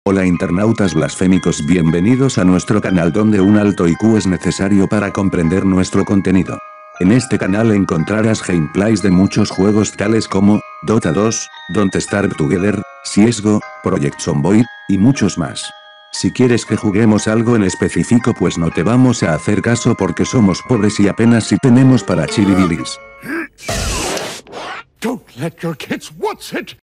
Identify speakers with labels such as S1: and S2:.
S1: Hola internautas blasfémicos, bienvenidos a nuestro canal donde un alto IQ es necesario para comprender nuestro contenido. En este canal encontrarás gameplays de muchos juegos tales como Dota 2, Don't Starve Together, CSGO, Project Zomboid, y muchos más. Si quieres que juguemos algo en específico pues no te vamos a hacer caso porque somos pobres y apenas si tenemos para chiribilis.
S2: Don't let your kids watch it!